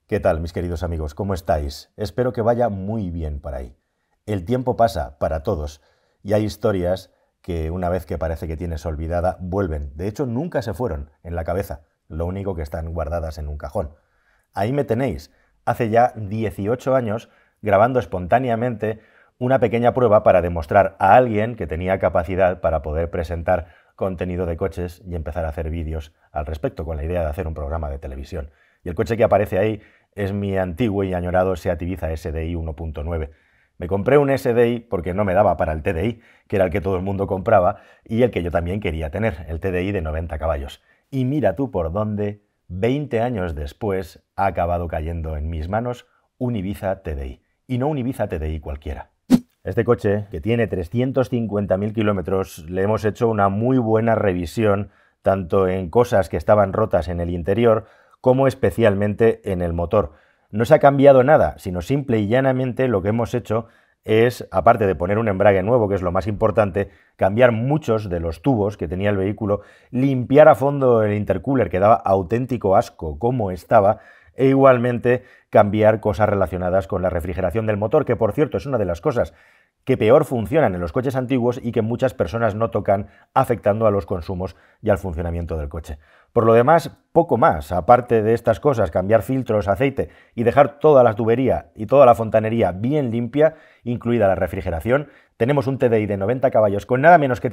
¿Qué tal, mis queridos amigos? ¿Cómo estáis? Espero que vaya muy bien por ahí. El tiempo pasa para todos y hay historias que una vez que parece que tienes olvidada, vuelven. De hecho, nunca se fueron en la cabeza, lo único que están guardadas en un cajón. Ahí me tenéis, hace ya 18 años, grabando espontáneamente una pequeña prueba para demostrar a alguien que tenía capacidad para poder presentar contenido de coches y empezar a hacer vídeos al respecto, con la idea de hacer un programa de televisión. Y el coche que aparece ahí es mi antiguo y añorado Seat Ibiza SDI 1.9. Me compré un SDI porque no me daba para el TDI, que era el que todo el mundo compraba, y el que yo también quería tener, el TDI de 90 caballos. Y mira tú por dónde, 20 años después, ha acabado cayendo en mis manos un Ibiza TDI. Y no un Ibiza TDI cualquiera. Este coche, que tiene 350.000 kilómetros, le hemos hecho una muy buena revisión, tanto en cosas que estaban rotas en el interior, como especialmente en el motor. No se ha cambiado nada, sino simple y llanamente lo que hemos hecho es, aparte de poner un embrague nuevo, que es lo más importante, cambiar muchos de los tubos que tenía el vehículo, limpiar a fondo el intercooler, que daba auténtico asco como estaba, e igualmente cambiar cosas relacionadas con la refrigeración del motor, que por cierto es una de las cosas que peor funcionan en los coches antiguos y que muchas personas no tocan, afectando a los consumos y al funcionamiento del coche. Por lo demás, poco más, aparte de estas cosas, cambiar filtros, aceite y dejar toda la tubería y toda la fontanería bien limpia, incluida la refrigeración. Tenemos un TDI de 90 caballos con nada menos que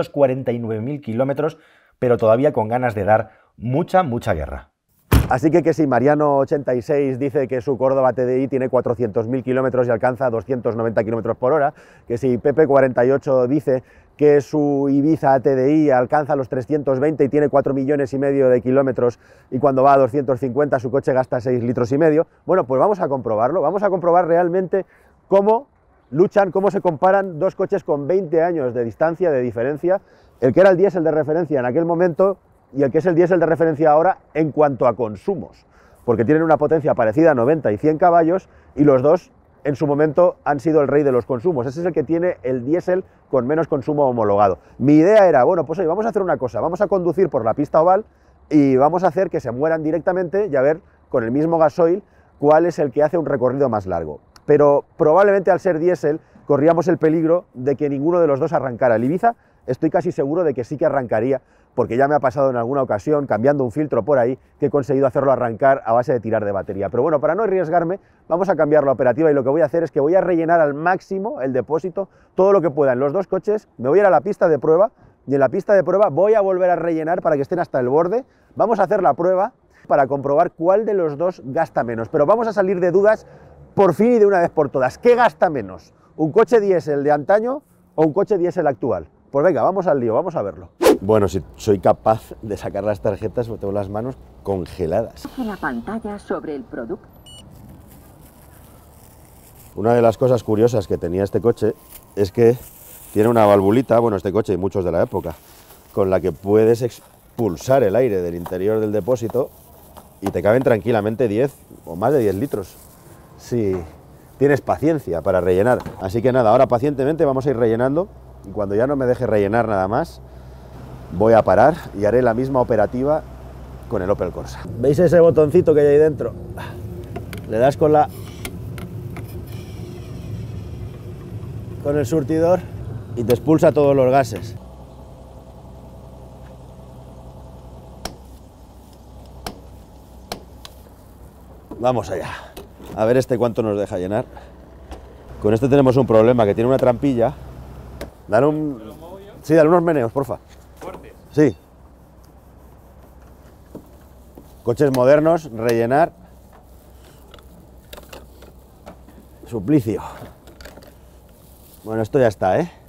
349.000 kilómetros, pero todavía con ganas de dar mucha guerra. Así que si Mariano86 dice que su Córdoba TDI tiene 400.000 kilómetros y alcanza 290 kilómetros por hora, que si Pepe48 dice que su Ibiza TDI alcanza los 320 y tiene 4,5 millones de kilómetros y cuando va a 250 su coche gasta 6,5 litros, bueno, pues vamos a comprobarlo, vamos a comprobar realmente cómo luchan, cómo se comparan dos coches con 20 años de distancia, de diferencia, el que era el diésel de referencia en aquel momento y el que es el diésel de referencia ahora en cuanto a consumos, porque tienen una potencia parecida a 90 y 100 caballos y los dos en su momento han sido el rey de los consumos. Ese es el que tiene el diésel con menos consumo homologado. Mi idea era, bueno, pues oye, vamos a hacer una cosa, vamos a conducir por la pista oval y vamos a hacer que se mueran directamente y a ver con el mismo gasoil cuál es el que hace un recorrido más largo. Pero probablemente al ser diésel corríamos el peligro de que ninguno de los dos arrancara. El Ibiza estoy casi seguro de que sí que arrancaría, porque ya me ha pasado en alguna ocasión, cambiando un filtro por ahí, que he conseguido hacerlo arrancar a base de tirar de batería. Pero bueno, para no arriesgarme, vamos a cambiar la operativa y lo que voy a hacer es que voy a rellenar al máximo el depósito, todo lo que pueda en los dos coches, me voy a ir a la pista de prueba y en la pista de prueba voy a volver a rellenar para que estén hasta el borde. Vamos a hacer la prueba para comprobar cuál de los dos gasta menos, pero vamos a salir de dudas por fin y de una vez por todas. ¿Qué gasta menos? ¿Un coche diésel de antaño o un coche diésel actual? Pues venga, vamos al lío, vamos a verlo. Bueno, si soy capaz de sacar las tarjetas, me tengo las manos congeladas. La pantalla sobre el producto. Una de las cosas curiosas que tenía este coche es que tiene una valvulita, bueno, este coche y muchos de la época, con la que puedes expulsar el aire del interior del depósito y te caben tranquilamente 10 o más de 10 litros. Si tienes paciencia para rellenar. Así que nada, ahora pacientemente vamos a ir rellenando. Y cuando ya no me deje rellenar nada más, voy a parar y haré la misma operativa con el Opel Corsa. ¿Veis ese botoncito que hay ahí dentro? Le das con el surtidor y te expulsa todos los gases. Vamos allá. A ver este cuánto nos deja llenar. Con este tenemos un problema, que tiene una trampilla. Dale un... Sí, dale unos meneos, porfa. ¿Fuertes? Sí. Coches modernos, rellenar. Suplicio. Bueno, esto ya está, ¿eh?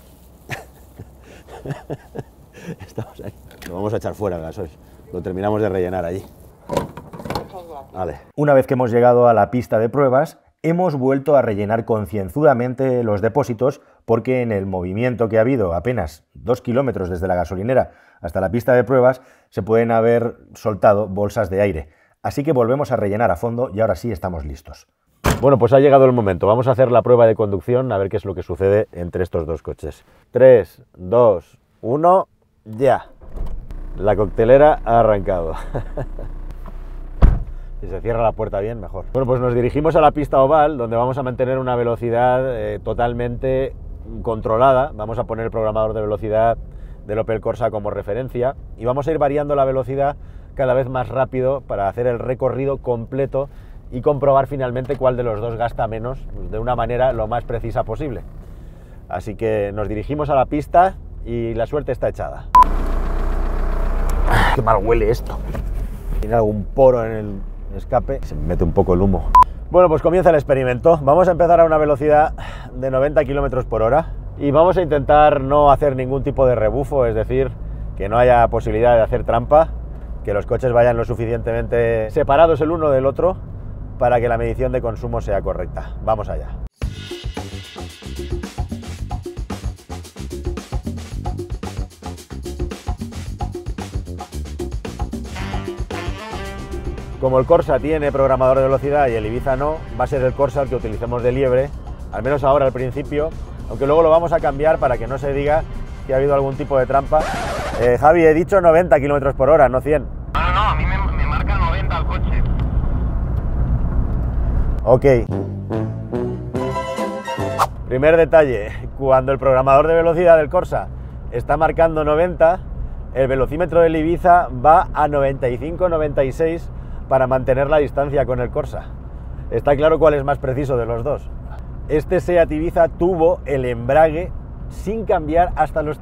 Estamos ahí. Lo vamos a echar fuera el gasoil. Lo terminamos de rellenar allí. Vale. Una vez que hemos llegado a la pista de pruebas, hemos vuelto a rellenar concienzudamente los depósitos porque en el movimiento que ha habido, apenas 2 kilómetros desde la gasolinera hasta la pista de pruebas, se pueden haber soltado bolsas de aire. Así que volvemos a rellenar a fondo y ahora sí estamos listos. Bueno, pues ha llegado el momento. Vamos a hacer la prueba de conducción a ver qué es lo que sucede entre estos dos coches. 3, 2, 1, ya. La coctelera ha arrancado. Si se cierra la puerta bien, mejor. Bueno, pues nos dirigimos a la pista oval, donde vamos a mantener una velocidad totalmente controlada. Vamos a poner el programador de velocidad del Opel Corsa como referencia y vamos a ir variando la velocidad cada vez más rápido para hacer el recorrido completo y comprobar finalmente cuál de los dos gasta menos de una manera lo más precisa posible. Así que nos dirigimos a la pista y la suerte está echada. ¡Qué mal huele esto! Tiene algún poro en el escape, se me mete un poco el humo. Bueno, pues comienza el experimento. Vamos a empezar a una velocidad de 90 km por hora y vamos a intentar no hacer ningún tipo de rebufo, es decir, que no haya posibilidad de hacer trampa, que los coches vayan lo suficientemente separados el uno del otro para que la medición de consumo sea correcta. Vamos allá. Como el Corsa tiene programador de velocidad y el Ibiza no, va a ser el Corsa el que utilicemos de liebre, al menos ahora al principio, aunque luego lo vamos a cambiar para que no se diga que ha habido algún tipo de trampa. Javi, he dicho 90 km por hora, no 100. No, a mí me marca 90 el coche. Ok. Primer detalle, cuando el programador de velocidad del Corsa está marcando 90, el velocímetro del Ibiza va a 95-96 para mantener la distancia con el Corsa. Está claro cuál es más preciso de los dos. Este Seat Ibiza tuvo el embrague sin cambiar hasta los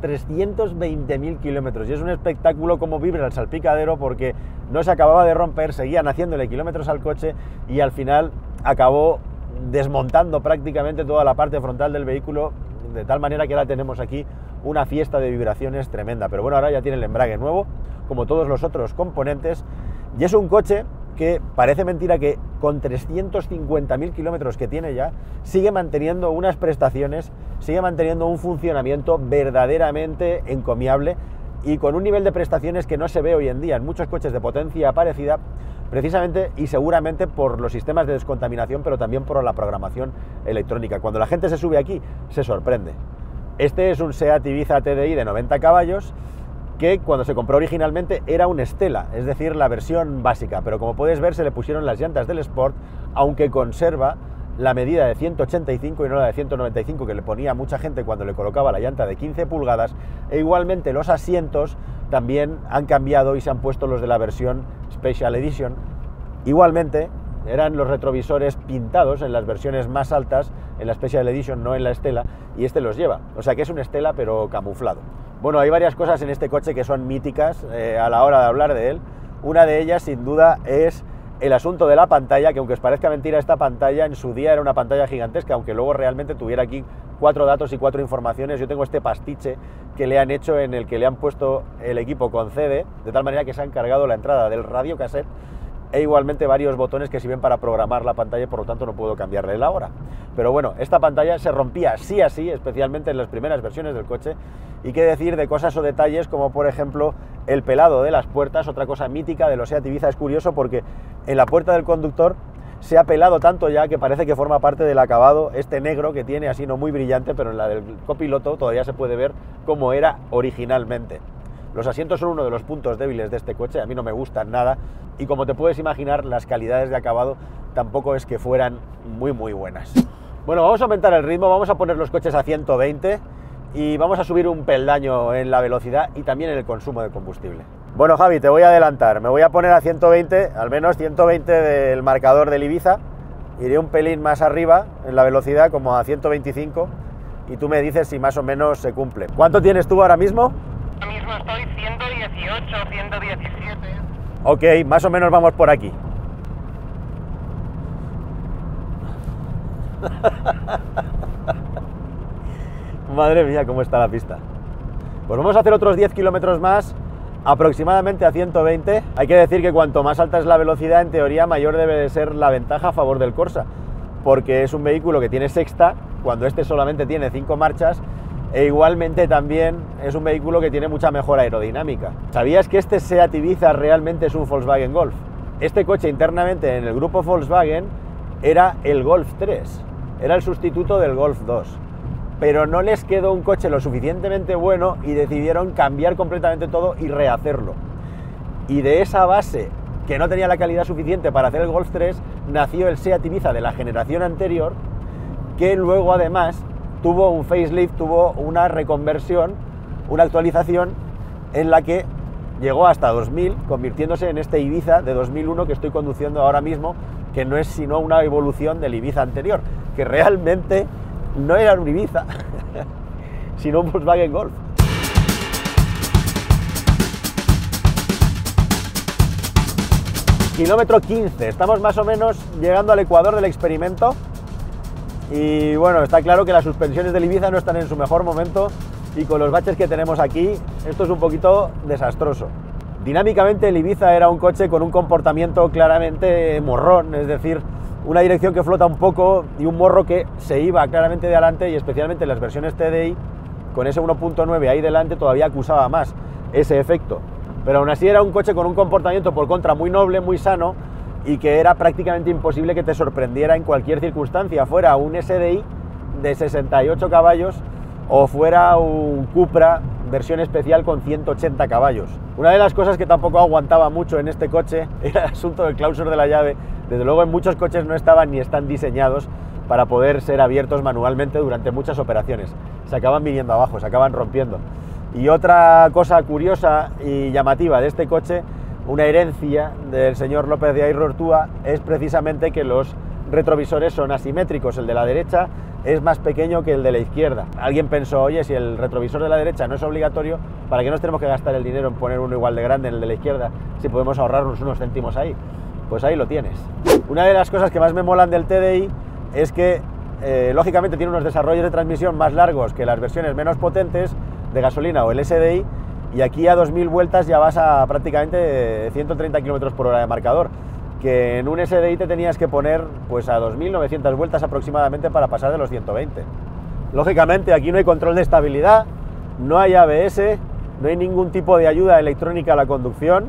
320.000 kilómetros y es un espectáculo como vibra el salpicadero porque no se acababa de romper, seguían haciéndole kilómetros al coche y al final acabó desmontando prácticamente toda la parte frontal del vehículo, de tal manera que ahora tenemos aquí una fiesta de vibraciones tremenda. Pero bueno, ahora ya tiene el embrague nuevo, como todos los otros componentes, y es un coche que parece mentira que con 350.000 kilómetros que tiene ya, sigue manteniendo unas prestaciones, sigue manteniendo un funcionamiento verdaderamente encomiable y con un nivel de prestaciones que no se ve hoy en día en muchos coches de potencia parecida, precisamente y seguramente por los sistemas de descontaminación, pero también por la programación electrónica. Cuando la gente se sube aquí, se sorprende. Este es un Seat Ibiza TDI de 90 caballos, que cuando se compró originalmente era un Stella, es decir, la versión básica, pero como puedes ver se le pusieron las llantas del Sport, aunque conserva la medida de 185 y no la de 195 que le ponía mucha gente cuando le colocaba la llanta de 15 pulgadas, e igualmente los asientos también han cambiado y se han puesto los de la versión Special Edition. Igualmente eran los retrovisores pintados en las versiones más altas, en la Special Edition, no en la Stella, y este los lleva, o sea que es un Stella pero camuflado. Bueno, hay varias cosas en este coche que son míticas a la hora de hablar de él. Una de ellas, sin duda, es el asunto de la pantalla, que aunque os parezca mentira, esta pantalla en su día era una pantalla gigantesca, aunque luego realmente tuviera aquí 4 datos y 4 informaciones. Yo tengo este pastiche que le han hecho en el que le han puesto el equipo con CD, de tal manera que se ha encargado la entrada del radio cassette e igualmente varios botones que sirven para programar la pantalla, por lo tanto no puedo cambiarle la hora. Pero bueno, esta pantalla se rompía sí así, especialmente en las primeras versiones del coche, y qué decir de cosas o detalles como por ejemplo el pelado de las puertas, otra cosa mítica de los Seat Ibiza. Es curioso porque en la puerta del conductor se ha pelado tanto ya que parece que forma parte del acabado este negro que tiene, así no muy brillante, pero en la del copiloto todavía se puede ver cómo era originalmente. Los asientos son uno de los puntos débiles de este coche, a mí no me gustan nada, y como te puedes imaginar, las calidades de acabado tampoco es que fueran muy buenas. Bueno, vamos a aumentar el ritmo, vamos a poner los coches a 120 y vamos a subir un peldaño en la velocidad y también en el consumo de combustible. Bueno, Javi, te voy a adelantar, me voy a poner a 120, al menos 120 del marcador del Ibiza, iré un pelín más arriba en la velocidad, como a 125, y tú me dices si más o menos se cumple. ¿Cuánto tienes tú ahora mismo? Ahora mismo estoy 118, 117. Ok, más o menos vamos por aquí. Madre mía, cómo está la pista. Pues vamos a hacer otros 10 kilómetros más, aproximadamente a 120. Hay que decir que cuanto más alta es la velocidad, en teoría mayor debe de ser la ventaja a favor del Corsa, porque es un vehículo que tiene sexta, cuando este solamente tiene 5 marchas, e igualmente también es un vehículo que tiene mucha mejor aerodinámica. ¿Sabías que este Seat Ibiza realmente es un Volkswagen Golf? Este coche internamente en el grupo Volkswagen era el Golf 3, era el sustituto del Golf 2, pero no les quedó un coche lo suficientemente bueno y decidieron cambiar completamente todo y rehacerlo. Y de esa base que no tenía la calidad suficiente para hacer el Golf 3, nació el Seat Ibiza de la generación anterior, que luego además tuvo un facelift, tuvo una reconversión, una actualización en la que llegó hasta 2000, convirtiéndose en este Ibiza de 2001 que estoy conduciendo ahora mismo, que no es sino una evolución del Ibiza anterior, que realmente no era un Ibiza, sino un Volkswagen Golf. Kilómetro 15, estamos más o menos llegando al ecuador del experimento y bueno, está claro que las suspensiones del Ibiza no están en su mejor momento y con los baches que tenemos aquí, esto es un poquito desastroso. Dinámicamente el Ibiza era un coche con un comportamiento claramente morrón, es decir, una dirección que flota un poco y un morro que se iba claramente de adelante, y especialmente en las versiones TDI, con ese 1.9 ahí delante todavía acusaba más ese efecto. Pero aún así era un coche con un comportamiento por contra muy noble, muy sano, y que era prácticamente imposible que te sorprendiera en cualquier circunstancia, fuera un SDI de 68 caballos o fuera un Cupra versión especial con 180 caballos. Una de las cosas que tampoco aguantaba mucho en este coche era el asunto del clausur de la llave. Desde luego en muchos coches no estaban ni están diseñados para poder ser abiertos manualmente durante muchas operaciones. Se acaban viniendo abajo, se acaban rompiendo. Y otra cosa curiosa y llamativa de este coche, una herencia del señor López de Ayro-Ortúa, es precisamente que los retrovisores son asimétricos. El de la derecha es más pequeño que el de la izquierda. Alguien pensó, oye, si el retrovisor de la derecha no es obligatorio, ¿para qué nos tenemos que gastar el dinero en poner uno igual de grande en el de la izquierda si podemos ahorrarnos unos céntimos ahí? Pues ahí lo tienes. Una de las cosas que más me molan del TDI es que, lógicamente, tiene unos desarrollos de transmisión más largos que las versiones menos potentes de gasolina o el SDI, y aquí a 2000 vueltas ya vas a prácticamente 130 km por hora de marcador, que en un SDI te tenías que poner pues a 2900 vueltas aproximadamente para pasar de los 120. Lógicamente aquí no hay control de estabilidad, no hay ABS, no hay ningún tipo de ayuda electrónica a la conducción,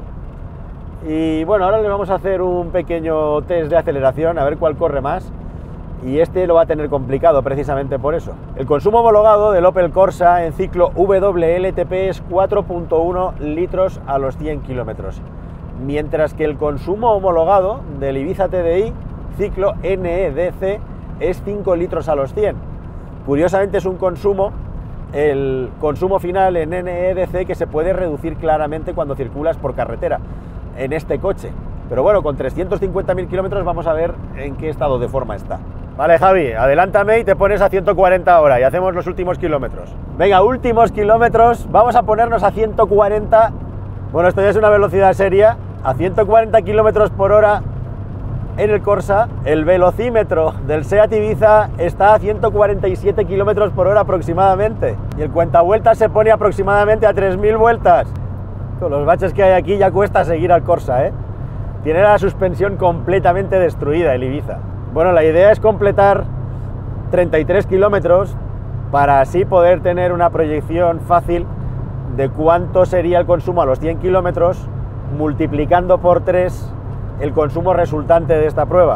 y bueno, ahora le vamos a hacer un pequeño test de aceleración a ver cuál corre más, y este lo va a tener complicado precisamente por eso. El consumo homologado del Opel Corsa en ciclo WLTP es 4.1 litros a los 100 kilómetros, mientras que el consumo homologado del Ibiza TDI ciclo NEDC es 5 litros a los 100. Curiosamente es un consumo, el consumo final en NEDC, que se puede reducir claramente cuando circulas por carretera en este coche. Pero bueno, con 350.000 kilómetros vamos a ver en qué estado de forma está. Vale, Javi, adelántame y te pones a 140 ahora y hacemos los últimos kilómetros. Venga, últimos kilómetros, vamos a ponernos a 140. Bueno, esto ya es una velocidad seria. A 140 kilómetros por hora en el Corsa, el velocímetro del Seat Ibiza está a 147 kilómetros por hora aproximadamente. Y el cuentavueltas se pone aproximadamente a 3000 vueltas. Con los baches que hay aquí ya cuesta seguir al Corsa, ¿eh? Tiene la suspensión completamente destruida el Ibiza. Bueno, la idea es completar 33 kilómetros para así poder tener una proyección fácil de cuánto sería el consumo a los 100 kilómetros, multiplicando por 3 el consumo resultante de esta prueba.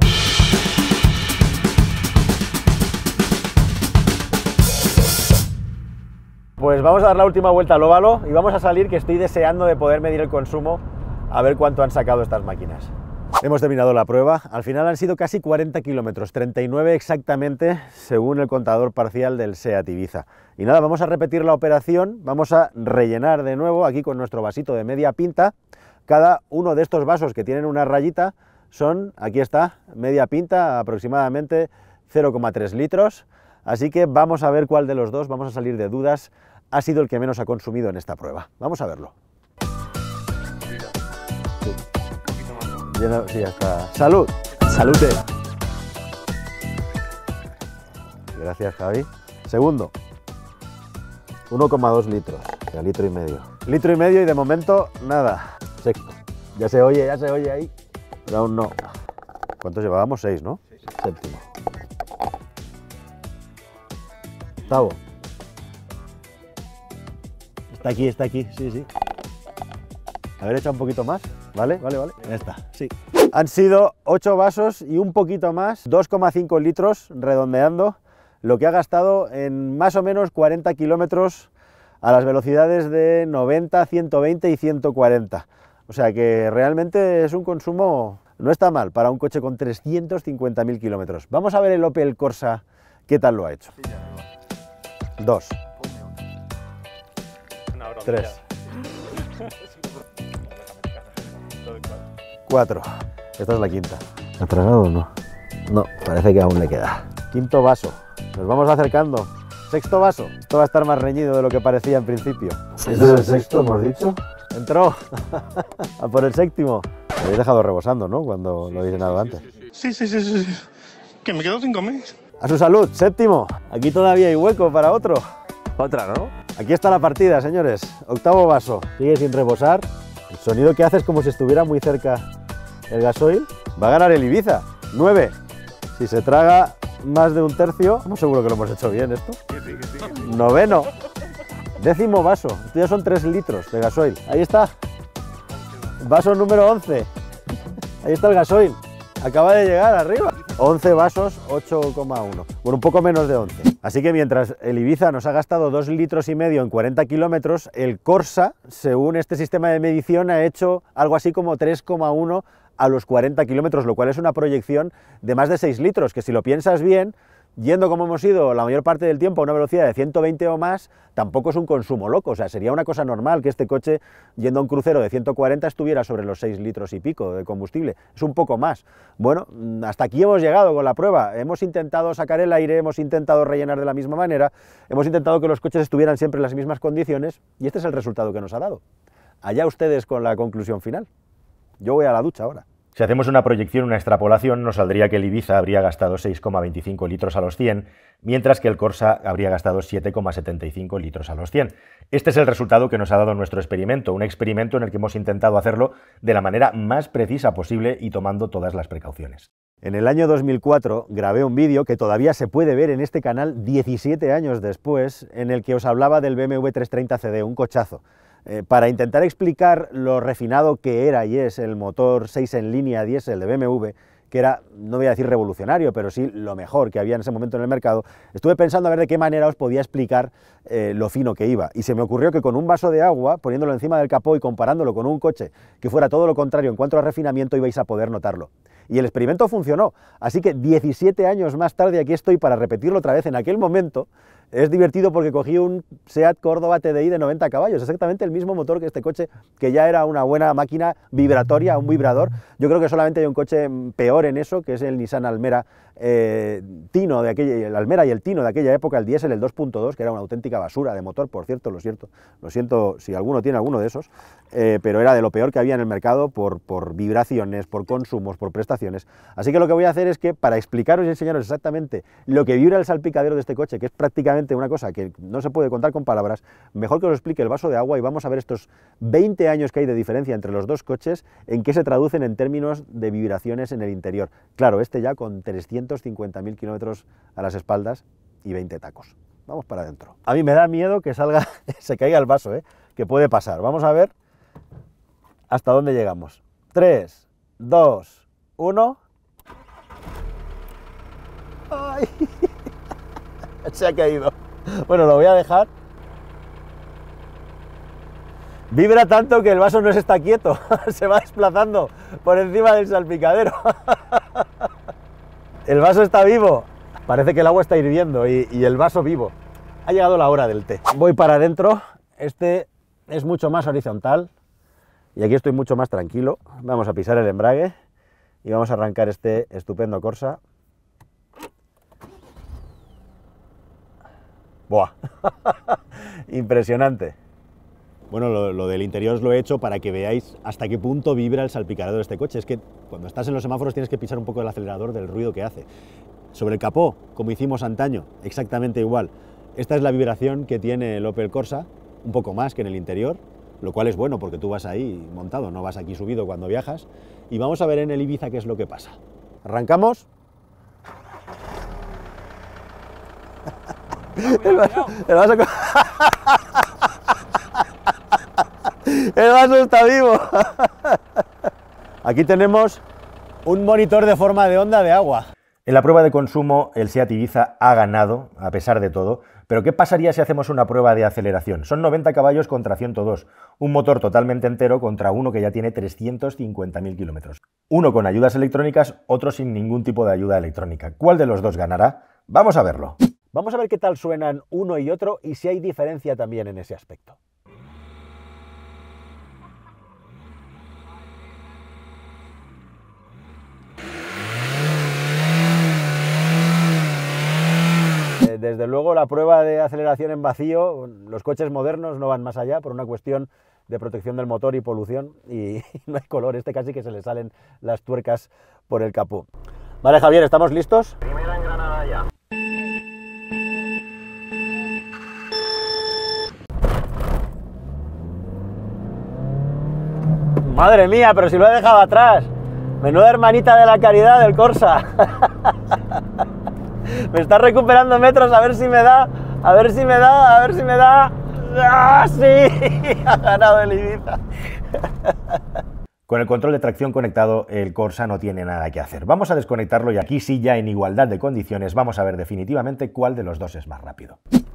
Pues vamos a dar la última vuelta al óvalo y vamos a salir, que estoy deseando de poder medir el consumo, a ver cuánto han sacado estas máquinas. Hemos terminado la prueba, al final han sido casi 40 kilómetros, 39 exactamente según el contador parcial del Seat Ibiza. Y nada, vamos a repetir la operación, vamos a rellenar de nuevo aquí con nuestro vasito de media pinta. Cada uno de estos vasos que tienen una rayita son, aquí está, media pinta, aproximadamente 0,3 litros. Así que vamos a ver cuál de los dos, vamos a salir de dudas, ha sido el que menos ha consumido en esta prueba. Vamos a verlo. Sí, ya está. ¡Salud! ¡Salute! Gracias, Javi. Segundo, 1,2 litros, o sea, litro y medio. Litro y medio y de momento nada. Sexto. Ya se oye ahí, pero aún no. ¿Cuántos llevábamos? 6, ¿no? Sí. Séptimo. Octavo. Está aquí, sí. A ver, echa un poquito más. Vale. Ya está, sí. Han sido 8 vasos y un poquito más, 2,5 litros, redondeando, lo que ha gastado en más o menos 40 kilómetros a las velocidades de 90, 120 y 140. O sea que realmente es un consumo, no está mal para un coche con 350.000 kilómetros. Vamos a ver el Opel Corsa, ¿qué tal lo ha hecho? 2. 3. 4. Esta es la quinta. ¿Ha tragado o no? No, parece que aún le queda. Quinto vaso. Nos vamos acercando. Sexto vaso. Esto va a estar más reñido de lo que parecía en principio. ¿Este es el sexto, hemos dicho? Entró. A por el séptimo. Lo habéis dejado rebosando, ¿no? Cuando lo habéis llenado antes. Sí. Que me quedo sin comer. A su salud. Séptimo. Aquí todavía hay hueco para otro. Otra, ¿no? Aquí está la partida, señores. Octavo vaso. Sigue sin rebosar. El sonido que hace es como si estuviera muy cerca el gasoil. Va a ganar el Ibiza. 9. Si se traga más de un tercio, estamos seguros que lo hemos hecho bien esto. Noveno. Décimo vaso. Esto ya son 3 litros de gasoil. Ahí está. Vaso número 11. Ahí está el gasoil. Acaba de llegar arriba. 11 vasos, 8,1. Bueno, un poco menos de 11. Así que mientras el Ibiza nos ha gastado 2,5 litros en 40 kilómetros, el Corsa, según este sistema de medición, ha hecho algo así como 3,1 a los 40 kilómetros, lo cual es una proyección de más de 6 litros, que si lo piensas bien, yendo como hemos ido la mayor parte del tiempo a una velocidad de 120 o más, tampoco es un consumo loco. O sea, sería una cosa normal que este coche, yendo a un crucero de 140, estuviera sobre los 6 litros y pico de combustible. Es un poco más. Bueno, hasta aquí hemos llegado con la prueba. Hemos intentado sacar el aire, hemos intentado rellenar de la misma manera, hemos intentado que los coches estuvieran siempre en las mismas condiciones, y este es el resultado que nos ha dado. Allá ustedes con la conclusión final. Yo voy a la ducha ahora. Si hacemos una proyección, una extrapolación, nos saldría que el Ibiza habría gastado 6,25 litros a los 100, mientras que el Corsa habría gastado 7,75 litros a los 100. Este es el resultado que nos ha dado nuestro experimento, un experimento en el que hemos intentado hacerlo de la manera más precisa posible y tomando todas las precauciones. En el año 2004 grabé un vídeo que todavía se puede ver en este canal 17 años después, en el que os hablaba del BMW 330 CD, un cochazo. Para intentar explicar lo refinado que era y es el motor 6 en línea diésel de BMW, que era, no voy a decir revolucionario, pero sí lo mejor que había en ese momento en el mercado, estuve pensando a ver de qué manera os podía explicar lo fino que iba. Y se me ocurrió que con un vaso de agua, poniéndolo encima del capó y comparándolo con un coche que fuera todo lo contrario en cuanto a refinamiento, ibais a poder notarlo. Y el experimento funcionó. Así que 17 años más tarde aquí estoy para repetirlo otra vez. En aquel momento es divertido porque cogí un Seat Córdoba TDI de 90 caballos, exactamente el mismo motor que este coche, que ya era una buena máquina vibratoria, un vibrador. Yo creo que solamente hay un coche peor en eso, que es el Nissan Almera Tino de aquella, el Almera y el Tino de aquella época, el diésel, el 2.2, que era una auténtica basura de motor, por cierto, lo siento si alguno tiene alguno de esos, pero era de lo peor que había en el mercado por vibraciones, por consumos, por prestaciones. Así que lo que voy a hacer es que, para explicaros y enseñaros exactamente lo que vibra el salpicadero de este coche, que es prácticamente una cosa que no se puede contar con palabras, mejor que os explique el vaso de agua y vamos a ver estos 20 años que hay de diferencia entre los dos coches, en qué se traducen en términos de vibraciones en el interior. Claro, este ya con 350.000 kilómetros a las espaldas y 20 tacos. Vamos para adentro. A mí me da miedo que salga, se caiga el vaso, que puede pasar. Vamos a ver hasta dónde llegamos. 3, 2, 1... ¡Ay! Se ha caído. Bueno, lo voy a dejar. Vibra tanto que el vaso no se está quieto, se va desplazando por encima del salpicadero. El vaso está vivo. Parece que el agua está hirviendo y el vaso vivo. Ha llegado la hora del té. Voy para adentro. Este es mucho más horizontal y aquí estoy mucho más tranquilo. Vamos a pisar el embrague y vamos a arrancar este estupendo Corsa. ¡Buah! Impresionante. Bueno, lo del interior os lo he hecho para que veáis hasta qué punto vibra el salpicadero de este coche. Es que cuando estás en los semáforos tienes que pisar un poco el acelerador del ruido que hace. Sobre el capó, como hicimos antaño, exactamente igual. Esta es la vibración que tiene el Opel Corsa, un poco más que en el interior, lo cual es bueno porque tú vas ahí montado, no vas aquí subido cuando viajas. Y vamos a ver en el Ibiza qué es lo que pasa. ¿Arrancamos? El vaso está vivo. Aquí tenemos un monitor de forma de onda de agua. En la prueba de consumo, el Seat Ibiza ha ganado, a pesar de todo, Pero ¿qué pasaría si hacemos una prueba de aceleración? Son 90 caballos contra 102, un motor totalmente entero contra uno que ya tiene 350.000 kilómetros. Uno con ayudas electrónicas, otro sin ningún tipo de ayuda electrónica. ¿Cuál de los dos ganará? Vamos a verlo. Vamos a ver qué tal suenan uno y otro y si hay diferencia también en ese aspecto. Desde luego la prueba de aceleración en vacío, los coches modernos no van más allá por una cuestión de protección del motor y polución y no hay color, este casi que se le salen las tuercas por el capó. Vale, Javier, ¿estamos listos? Primera engranada ya. Madre mía, pero si lo he dejado atrás. Menuda hermanita de la caridad del Corsa. Me está recuperando metros, a ver si me da, a ver si me da, a ver si me da. ¡Ah, sí! Ha ganado el Ibiza. Con el control de tracción conectado, el Corsa no tiene nada que hacer. Vamos a desconectarlo y aquí sí, ya en igualdad de condiciones, vamos a ver definitivamente cuál de los dos es más rápido.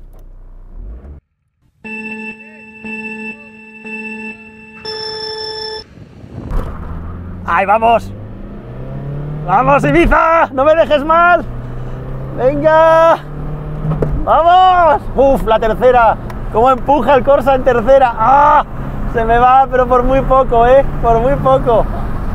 ¡Ahí vamos! ¡Vamos, Ibiza! ¡No me dejes mal! ¡Venga! ¡Vamos! ¡Uf, la tercera! ¿Cómo empuja el Corsa en tercera? ¡Ah! Se me va, pero por muy poco, ¿eh? Por muy poco.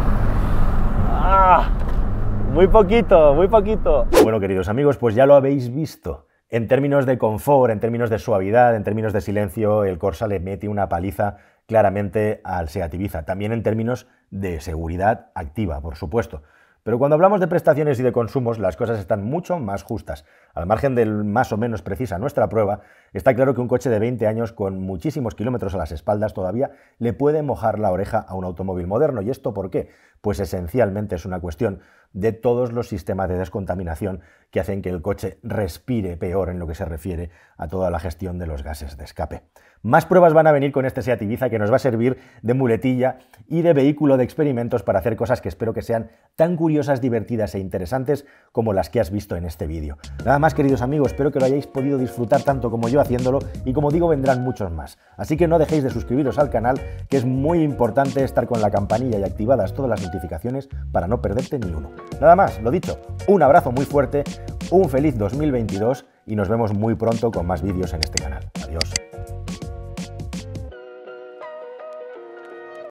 ¡Ah! Muy poquito, muy poquito. Bueno, queridos amigos, pues ya lo habéis visto. En términos de confort, en términos de suavidad, en términos de silencio, el Corsa le mete una paliza claramente al Seat Ibiza. También en términos de seguridad activa, por supuesto. Pero cuando hablamos de prestaciones y de consumos, las cosas están mucho más justas. Al margen del más o menos precisa nuestra prueba, está claro que un coche de 20 años con muchísimos kilómetros a las espaldas todavía le puede mojar la oreja a un automóvil moderno. ¿Y esto por qué? Pues esencialmente es una cuestión de todos los sistemas de descontaminación que hacen que el coche respire peor en lo que se refiere a toda la gestión de los gases de escape. Más pruebas van a venir con este Seat Ibiza que nos va a servir de muletilla y de vehículo de experimentos para hacer cosas que espero que sean tan curiosas, divertidas e interesantes como las que has visto en este vídeo. Nada más, queridos amigos, espero que lo hayáis podido disfrutar tanto como yo haciéndolo y, como digo, vendrán muchos más. Así que no dejéis de suscribiros al canal, que es muy importante estar con la campanilla y activadas todas las notificaciones para no perderte ni uno. Nada más, lo dicho, un abrazo muy fuerte, un feliz 2022 y nos vemos muy pronto con más vídeos en este canal. Adiós.